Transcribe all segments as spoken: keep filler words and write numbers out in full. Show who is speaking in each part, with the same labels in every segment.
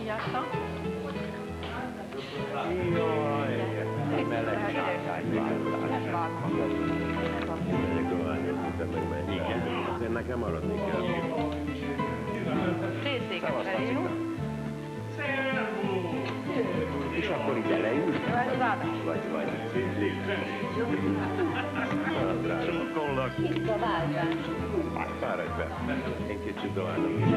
Speaker 1: jártam.
Speaker 2: Jaj, meleg sárkányváltás. Megyek dohányozni, te meg menj. Igen. Azért nekem maradni kell.
Speaker 1: Részéket felé, jó?
Speaker 2: És akkor ide leül? Vagy, vagy. Sokkollak.
Speaker 1: Itt a váltás.
Speaker 2: Fáradj be. Én kicsit dohányom.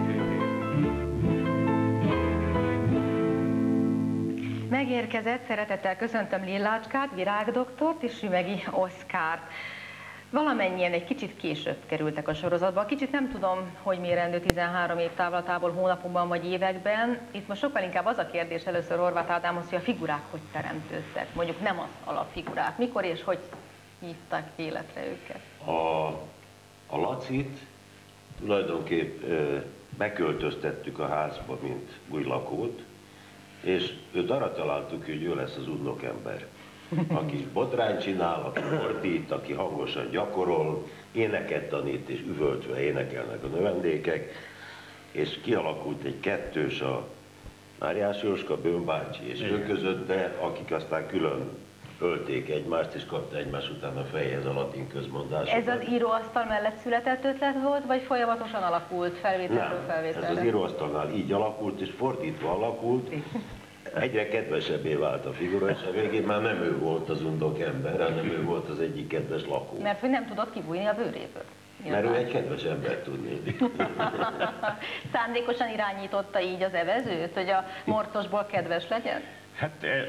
Speaker 1: Megérkezett, szeretettel köszöntöm Lillácskát, Virágdoktort és Sümegi Oszkárt. Valamennyien egy kicsit később kerültek a sorozatba. Kicsit nem tudom, hogy mérendő tizenhárom év távlatából, hónapokban vagy években. Itt most sokkal inkább az a kérdés először Horváth Ádámhoz, hogy a figurák hogy teremtődtek. Mondjuk nem az alapfigurák. Mikor és hogy hívták életre őket?
Speaker 3: A, a Lacit tulajdonképp ö, beköltöztettük a házba, mint új lakót, és őt arra találtuk, hogy ő lesz az unokember, aki botrányt csinál, aki ordít, aki hangosan gyakorol, éneket tanít, és üvöltve énekelnek a növendékek, és kialakult egy kettős a Máriás Jóska, Böhm bácsi és ő között, de akik aztán külön ölték egymást, és kapta egymás után a fejhez a latin közmondásokat.
Speaker 1: Ez az íróasztal mellett született ötlet volt, vagy folyamatosan alakult felvételről felvételre?
Speaker 3: Ez az íróasztalnál így alakult, és fordítva alakult. Egyre kedvesebbé vált a figura, és a végén már nem ő volt az undok ember, hanem ő volt az egyik kedves lakó.
Speaker 1: Mert hogy nem tudott kibújni a bőréből.
Speaker 3: Mert ő egy kedves ember tudni.
Speaker 1: Szándékosan irányította így az evezőt, hogy a morcosból kedves legyen?
Speaker 4: Hát, eh,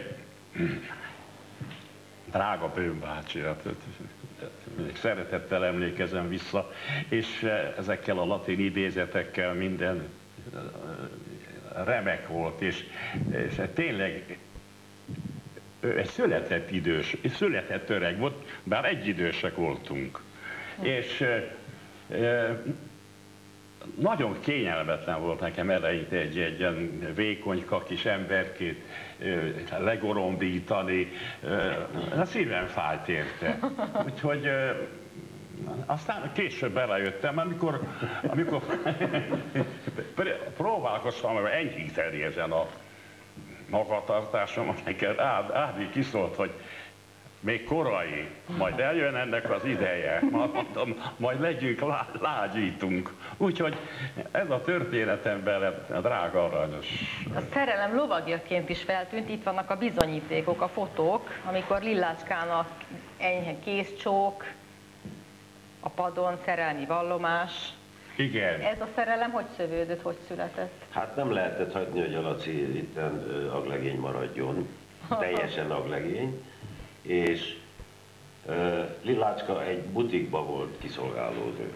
Speaker 4: drága Böhm bácsi, hát, szeretettel emlékezem vissza, és ezekkel a latin idézetekkel minden remek volt, és, és tényleg ő egy született idős, született öreg volt, bár egyidősek voltunk. Hm. És e, nagyon kényelmetlen volt nekem eleinte egy, egy ilyen vékonyka kis emberkét e, legorombítani, e, a szívem fájt érte. Úgyhogy e, aztán később belejöttem, amikor, amikor próbálkoztam enyhíteni ezen a magatartásom, neked Ádi kiszólt, hogy még korai, majd eljön ennek az ideje, mondom, majd legyünk, lá, lágyítunk. Úgyhogy ez a történetemben a drága aranyos.
Speaker 1: A szerelem lovagjaként is feltűnt, itt vannak a bizonyítékok, a fotók, amikor Lillácskának enyhe kézcsók, a padon szerelmi vallomás.
Speaker 4: Igen.
Speaker 1: Ez a szerelem hogy szövődött, hogy született?
Speaker 3: Hát nem lehetett hagyni, hogy a Laci itten aglegény maradjon, teljesen aglegény, és uh, Lillácska egy butikba volt kiszolgálónő.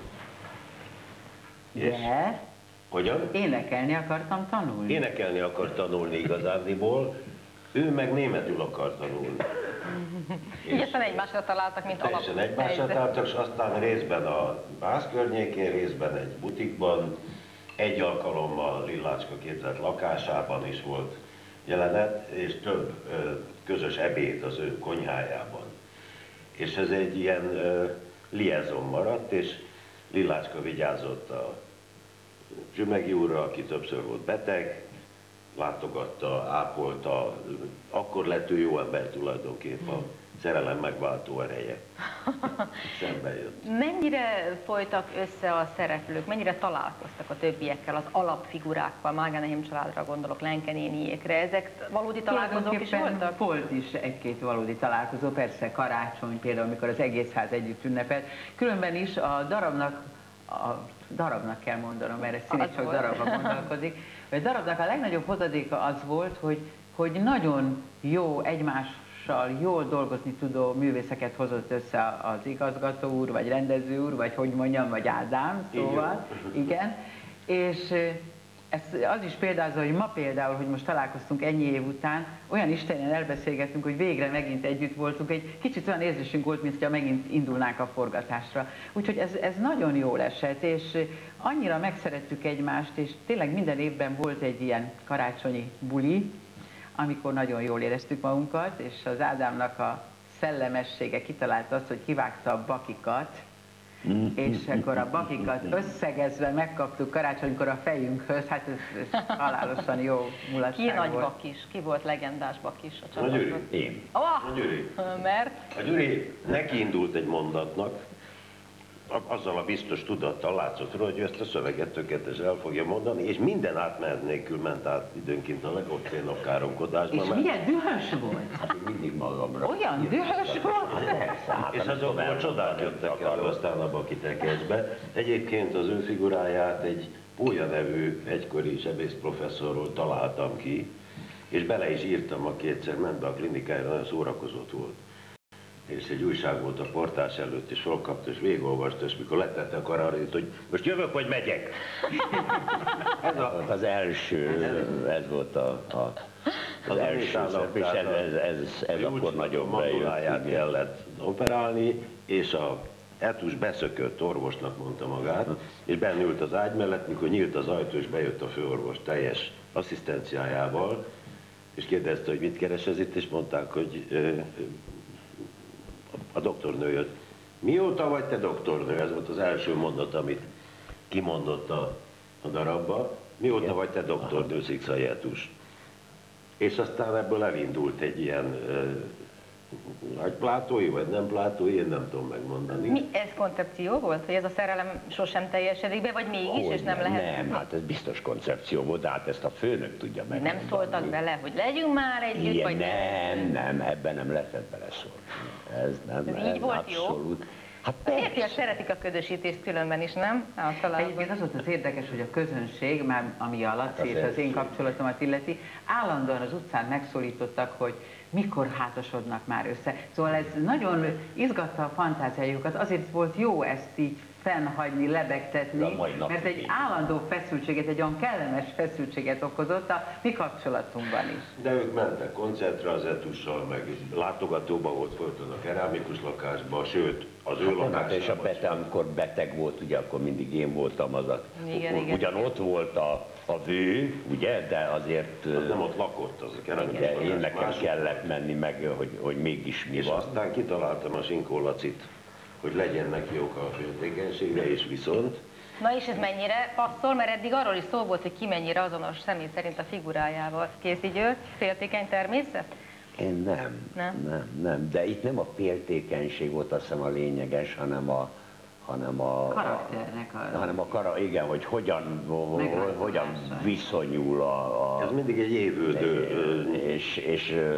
Speaker 5: De?
Speaker 3: Hogyan?
Speaker 5: Énekelni akartam tanulni.
Speaker 3: Énekelni akart tanulni igazándiból, ő meg németül akart tanulni.
Speaker 1: Így aztán egymásra találtak, mint alapú
Speaker 3: Teljesen egymásra találtak, és aztán részben a ház környékén, részben egy butikban, egy alkalommal Lillácska képzett lakásában is volt jelenet, és több ö, közös ebéd az ő konyhájában. És ez egy ilyen ö, liaison maradt, és Lillácska vigyázott a Sümegi úrra, aki többször volt beteg, látogatta, ápolta, akkor lett ő jó ember tulajdonképp, a szerelem megváltó ereje. Szembe jött.
Speaker 1: Mennyire folytak össze a szereplők, mennyire találkoztak a többiekkel, az alapfigurákkal, Mágá Nehém családra gondolok, Lenke néniékre, ezek valódi találkozók is voltak?
Speaker 5: Volt is egy-két valódi találkozó, persze karácsony például, amikor az egész ház együtt ünnepelt. Különben is a darabnak, a darabnak kell mondanom, mert ez színes csak darabba gondolkodik. A darabnak a legnagyobb hozadéka az volt, hogy, hogy nagyon jó egymással jól dolgozni tudó művészeket hozott össze az igazgató úr, vagy rendező úr, vagy hogy mondjam, vagy Ádám, szóval, igen. igen. És ez az is példázza, hogy ma például, hogy most találkoztunk ennyi év után, olyan istenen elbeszélgettünk, hogy végre megint együtt voltunk, egy kicsit olyan érzésünk volt, mintha megint indulnánk a forgatásra. Úgyhogy ez, ez nagyon jól esett, és annyira megszerettük egymást, és tényleg minden évben volt egy ilyen karácsonyi buli, amikor nagyon jól éreztük magunkat, és az Ádámnak a szellemessége kitalálta azt, hogy kivágta a bakikat, és akkor a bakikat összegezve megkaptuk karácsonykor a fejünkhöz, hát ez, ez halálosan jó mulatság
Speaker 1: Ki nagy
Speaker 5: volt.
Speaker 1: bakis? Ki volt legendás bakis a
Speaker 3: A Gyuri.
Speaker 1: csapatban?
Speaker 4: Én.
Speaker 1: Oh,
Speaker 3: A Gyuri.
Speaker 1: mert?
Speaker 3: A Gyuri neki indult egy mondatnak, a- azzal a biztos tudattal látszott róla, hogy ő ezt a szöveget tökéletesen el fogja mondani, és minden átmenet nélkül ment át időnként a legobszénabb káromkodásba.
Speaker 5: És
Speaker 3: mert-
Speaker 5: milyen dühös volt?
Speaker 4: Hát én mindig magamra.
Speaker 5: Olyan dühös volt?
Speaker 4: Persze, hát
Speaker 3: És
Speaker 4: amikor
Speaker 3: azokból
Speaker 4: el-
Speaker 3: csodák jöttek elő aztán a baki tekesbe. Egyébként az ő figuráját egy Pólya nevű egykori sebészprofesszorról találtam ki, és bele is írtam, aki egyszer ment be a klinikára, nagyon szórakozott volt. És egy újság volt a portás előtt, és felkapta, és végigolvasta, és mikor letette a karára, hogy most jövök, vagy megyek?
Speaker 4: Ez a, az első, ez volt a, a az,
Speaker 3: Az
Speaker 4: első szerep, és ez, ez, ez, ez akkor nagyon
Speaker 3: manduláját
Speaker 4: bejött.
Speaker 3: kellett operálni, és a etus beszökött, orvosnak mondta magát, és benne ült az ágy mellett, mikor nyílt az ajtó, és bejött a főorvos teljes asszisztenciájával, és kérdezte, hogy mit keres ez itt, és mondták, hogy ö, ö, a doktornő jött. Mióta vagy te doktornő? Ez volt az első mondat, amit kimondott a, a darabba. Mióta vagy te doktornő, Szikszai Etus? És aztán ebből elindult egy ilyen ö, nagy plátói, vagy nem plátói, én nem tudom megmondani.
Speaker 1: Mi, ez koncepció volt, hogy ez a szerelem sosem teljesedik be, vagy mégis, és nem lehet?
Speaker 4: Nem, hát ez biztos koncepció volt, de hát ezt a főnök tudja meg.
Speaker 1: Nem szóltak bele, hogy legyünk már együtt,
Speaker 4: Ilyen,
Speaker 1: vagy
Speaker 4: nem, nem, ebben nem lehetett beleszólni. Ez nem,
Speaker 1: Ez így volt jó?
Speaker 4: abszolút. Hát
Speaker 1: A férfiak
Speaker 4: persze.
Speaker 1: szeretik a ködösítést különben is, nem? Általában.
Speaker 5: Egyébként az volt az érdekes, hogy a közönség, már ami a Laci és az én kapcsolatomat illeti, állandóan az utcán megszólítottak, hogy mikor házasodnak már össze. Szóval ez nagyon izgatta a fantáziájukat, azért volt jó ezt így fennhagyni, lebegtetni,
Speaker 4: A mai napig
Speaker 5: mert egy
Speaker 4: így.
Speaker 5: állandó feszültséget, egy olyan kellemes feszültséget okozott a mi kapcsolatunkban is.
Speaker 3: De ők mentek koncertre az Etussal, meg látogatóba volt folyton a kerámikus lakásba, sőt, az ő
Speaker 4: Hát, hát, és a
Speaker 3: lakásában.
Speaker 4: beteg, amikor beteg volt, ugye, akkor mindig én voltam az a...
Speaker 1: Igen, igen.
Speaker 4: Ugyan ott volt a, a vő, ugye, de azért...
Speaker 3: Az nem ott lakott, az a kerámikus
Speaker 4: Ugye,
Speaker 3: lakás.
Speaker 4: én nekem
Speaker 3: Mások-
Speaker 4: kellett menni meg, hogy, hogy mégis mi
Speaker 3: És
Speaker 4: van.
Speaker 3: aztán kitaláltam a Sinkó Lacit, hogy legyen neki oka a féltékenységre, és viszont
Speaker 1: Na és ez mennyire passzol, mert eddig arról is szó volt, hogy ki mennyire azonos személy szerint a figurájával. Készi György, féltékeny természet?
Speaker 4: Én nem,
Speaker 1: Nem?
Speaker 4: nem, nem, de itt nem a féltékenység volt azt hiszem a lényeges, hanem a, hanem a,
Speaker 5: Karakternek a...
Speaker 4: hanem a kara, igen, hogy hogyan, ho-
Speaker 5: Meglátozása.
Speaker 4: hogyan viszonyul a, a
Speaker 3: ez mindig egy évődő. ö,
Speaker 4: és, és ö,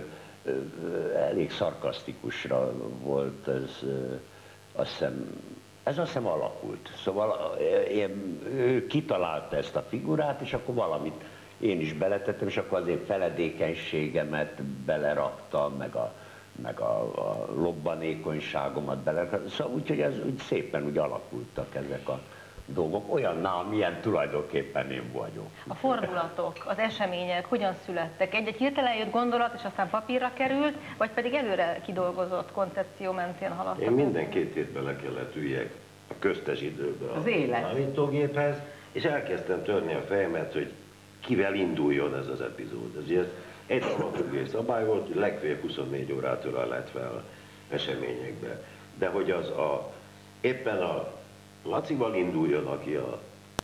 Speaker 4: ö, elég szarkasztikusra volt ez, ö, azt hiszem, ez azt hiszem alakult. Szóval ö, én, ő kitalálta ezt a figurát, és akkor valamit én is beletettem, és akkor azért feledékenységemet beleraktam, meg a, meg a, a lobbanékonyságomat beleraktam. Szóval úgyhogy ez úgy szépen úgy alakultak ezek a dolgok, olyannál, milyen tulajdonképpen én vagyok.
Speaker 1: A fordulatok, az események hogyan születtek? Egy-egy hirtelen jött gondolat, és aztán papírra került, vagy pedig előre kidolgozott koncepció mentén haladtak?
Speaker 3: Én minden két hétben le kellett üljek a köztes időbe
Speaker 5: Az
Speaker 3: a
Speaker 5: élet.
Speaker 3: számítógéphez, és elkezdtem törni a fejemet, hogy kivel induljon ez az epizód. Ez ugye egy dramaturgiai szabály volt, hogy legfeljebb huszonnégy órától lett fel eseményekbe. De hogy az a, éppen a Lacival induljon, aki a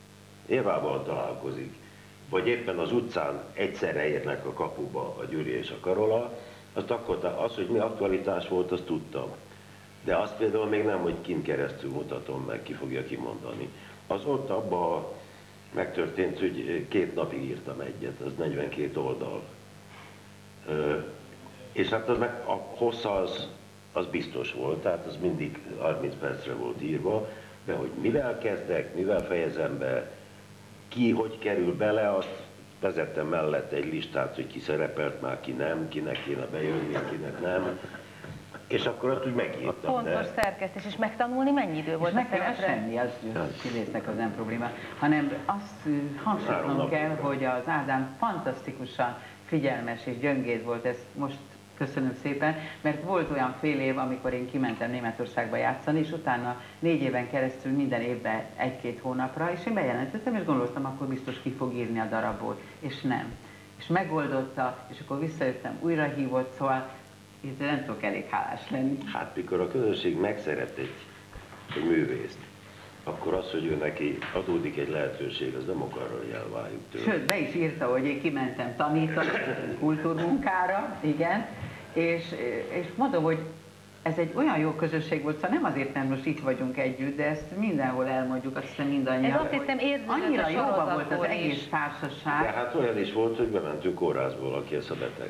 Speaker 3: Évával találkozik, vagy éppen az utcán egyszerre érnek a kapuba a Gyuri és a Karola, azt akkor, az, hogy mi aktualitás volt, azt tudtam. De azt például még nem, hogy kint keresztül mutatom meg, ki fogja kimondani. Az ott abban megtörtént, hogy két napig írtam egyet, az negyvenkét oldal. Ö, és hát az meg, a hossza az, az biztos volt, tehát az mindig harminc percre volt írva, de hogy mivel kezdek, mivel fejezem be, ki hogy kerül bele, azt vezettem mellett egy listát, hogy ki szerepelt már, ki nem, kinek kéne bejönni, kinek nem. És akkor azt úgy megírtam.
Speaker 1: Fontos
Speaker 3: De
Speaker 1: szerkesztés, és megtanulni mennyi idő
Speaker 5: És
Speaker 1: volt a
Speaker 5: meg kell
Speaker 1: szemetre?
Speaker 5: semmi, az színésznek az nem probléma, hanem azt ö, hangsúlyoznom kell, hogy az Ádám fantasztikusan figyelmes és gyöngéd volt, ezt most köszönöm szépen, mert volt olyan fél év, amikor én kimentem Németországba játszani, és utána négy éven keresztül minden évben egy-két hónapra, és én bejelentettem, és gondoltam, akkor biztos ki fog írni a darabot, és nem. És megoldotta, és akkor visszajöttem, újra hívott, szóval itt nem tudok elég hálás lenni.
Speaker 3: hát mikor a közönség megszeret egy, egy művészt, akkor az, hogy ő neki adódik egy lehetőség, az nem akarra, hogy elváljuk tőle.
Speaker 5: Sőt, be is írta, hogy én kimentem tanítani, kultúrmunkára, igen, és, és mondom, hogy ez egy olyan jó közösség volt, szóval nem azért, mert most itt vagyunk együtt, de ezt mindenhol elmondjuk, azt hiszem mindannyian.
Speaker 1: Ez azt hiszem érződött
Speaker 5: annyira
Speaker 1: a
Speaker 5: jóban volt az
Speaker 1: sorozatból
Speaker 5: egész
Speaker 1: is.
Speaker 5: társaság.
Speaker 3: De hát olyan is volt, hogy bementünk kórházból, aki ez a beteg.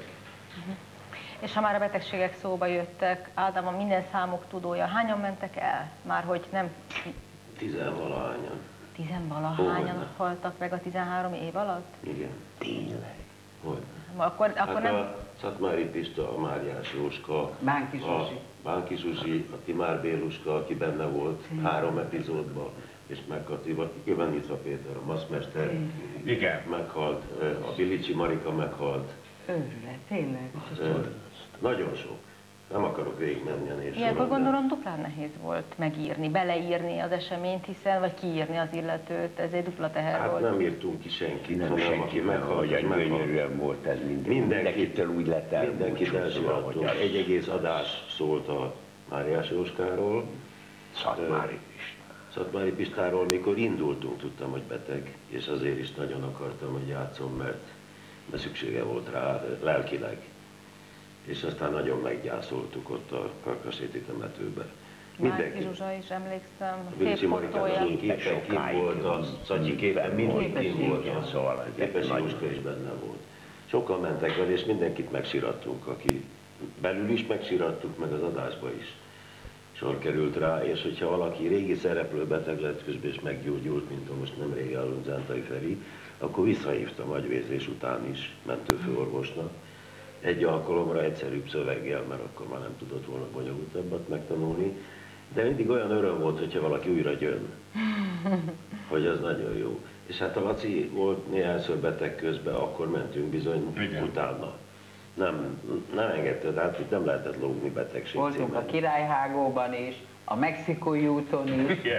Speaker 1: És ha már a betegségek szóba jöttek, Ádám a minden számuk tudója, hányan mentek el? Már hogy nem
Speaker 3: Tizenvalahányan.
Speaker 1: tizenvalahányan
Speaker 3: Hogyne.
Speaker 1: haltak meg a tizenhárom év alatt?
Speaker 3: Igen.
Speaker 2: Tényleg.
Speaker 3: Hogy?
Speaker 1: Akkor, akkor
Speaker 3: Hát
Speaker 1: nem...
Speaker 3: a Szatmári Pista, a Máriás Jóska,
Speaker 5: Bánki
Speaker 3: a
Speaker 5: Zsuzsi.
Speaker 3: Bánki Zsuzsi, a Timár Béluska, aki benne volt három epizódban, és meghalt Ivan Nyitva Péter, a maszmester,
Speaker 4: Igen.
Speaker 3: meghalt, a Bilicsi Marika meghalt.
Speaker 5: Őrület, tényleg.
Speaker 3: Ö, Nagyon sok. Nem akarok végigmenni a nézőről.
Speaker 1: Ilyenkor gondolom duplán nehéz volt megírni, beleírni az eseményt, hiszen, vagy kiírni az illetőt, ez egy dupla teher
Speaker 3: Hát
Speaker 1: volt.
Speaker 3: nem írtunk ki senkit,
Speaker 2: Nem
Speaker 3: hanem
Speaker 2: senki,
Speaker 3: aki
Speaker 2: mert
Speaker 3: meghalt,
Speaker 2: hogy
Speaker 3: az meghalt.
Speaker 2: gyönyörűen volt ez minden.
Speaker 3: Mindenkit-
Speaker 2: Mindenkitől úgy lett el.
Speaker 3: Mindenkit elsirattunk. Egy egész adás szólt a Máriás Jóskáról,
Speaker 2: Szatmári is.
Speaker 3: Szatmári Pistáról, mikor indultunk, tudtam, hogy beteg, és azért is nagyon akartam, hogy játszom, mert, mert szüksége volt rá lelkileg. És aztán nagyon meggyászoltuk ott a Karkaséti temetőbe.
Speaker 1: Márki Zsuzsa is emlékszem,
Speaker 3: A Bilicsi
Speaker 1: szép
Speaker 3: Marikának
Speaker 1: fotója.
Speaker 3: én képen kint volt, a Szatyi képen mindkét kint volt,
Speaker 2: Igen,
Speaker 3: a
Speaker 2: szóval ez
Speaker 3: Képesi
Speaker 2: nagy-
Speaker 3: Jóska is benne volt. Sokan mentek el, és mindenkit megsirattunk, aki belül is megsirattuk, meg az adásba is sor került rá, és hogyha valaki régi szereplő beteg lett közben és meggyógyult, mint a most nemrég elhunyt Zentai Feri, akkor visszahívtam agyvérzés után is mentőfőorvosnak. Egy alkalomra egyszerűbb szöveggel, mert akkor már nem tudott volna bonyolultabbat megtanulni, de mindig olyan öröm volt, hogyha valaki újra jön, hogy az nagyon jó. És hát a Laci volt néhányszor beteg közben, akkor mentünk bizony
Speaker 4: Igen.
Speaker 3: utána. Nem, nem engedte, tehát itt nem lehetett lógni betegség
Speaker 5: Voltunk a
Speaker 3: címen.
Speaker 5: Királyhágóban is, a Mexikói úton is.
Speaker 4: Igen.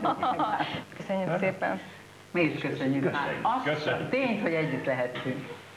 Speaker 1: Köszönjük szépen.
Speaker 5: Mi is köszönjük.
Speaker 4: Köszönjük.
Speaker 5: Azt
Speaker 4: Köszönjük.
Speaker 5: tényt, hogy együtt lehettünk.